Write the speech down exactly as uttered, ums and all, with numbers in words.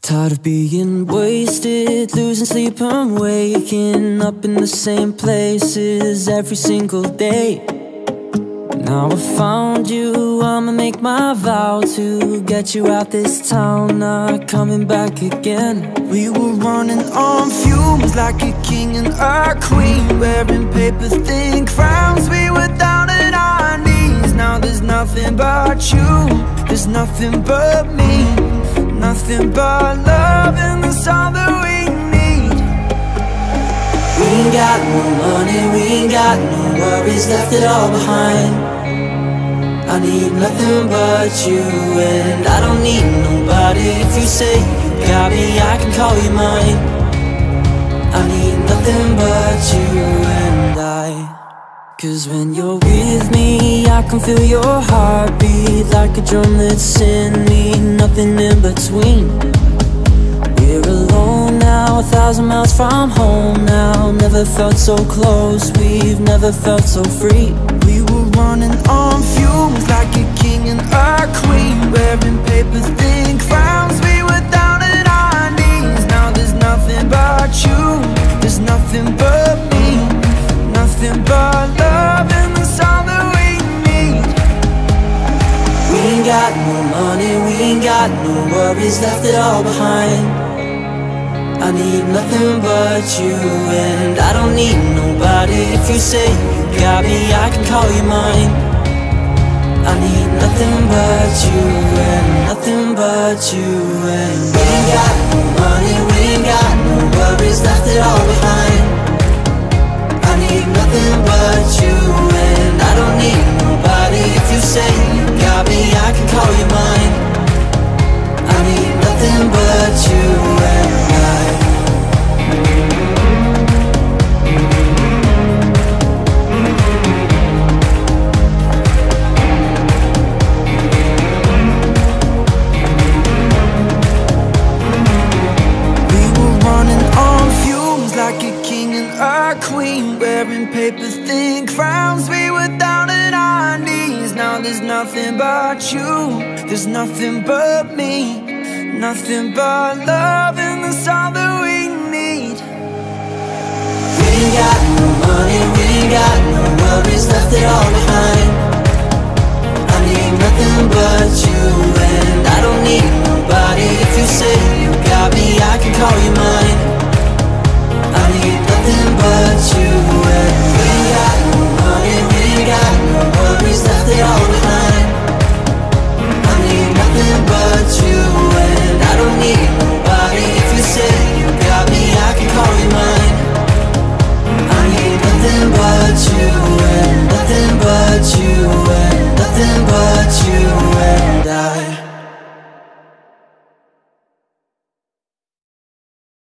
Tired of being wasted, losing sleep and waking up in the same places every single day. Now I found you, I'ma make my vow to get you out this town, not coming back again. We were running on fumes like a king and a queen, wearing paper thin crowns. We were down at our knees. Now there's nothing but you, there's nothing but me, nothing but love, and that's all that we need. We ain't got no money, we ain't got no worries, left it all behind. I need nothing but you, and I don't need nobody. If you say you got me, I can call you mine. I need nothing but you and I. Cause when you're with me, I can feel your heartbeat like a drum that's in me, nothing in between. We're alone now, a thousand miles from home now. Never felt so close, we've never felt so free. We were running on fumes like a king and a queen, wearing paper thin crowns. We were down at our knees. Now there's nothing but you, there's nothing but me, nothing but love, and that's all that we need. We ain't got no money, we ain't got no worries, left it all behind. I need nothing but you, and I don't need nobody. If you say you got me, I can call you mine. I need nothing but you, and nothing but you, and we ain't got no money, we ain't got no worries, left it all behind. I need nothing but you, and I don't need nobody. If you say you got me, I can call you mine. I need nothing but you and I. We were running on fumes like a king and a queen, wearing paper thin crowns. We were down at our knees. Now there's nothing but you, there's nothing but me, nothing but love, and that's all that we need. We ain't got no money, we ain't got no worries, left it all behind. I need nothing but you, and I don't need nobody. If you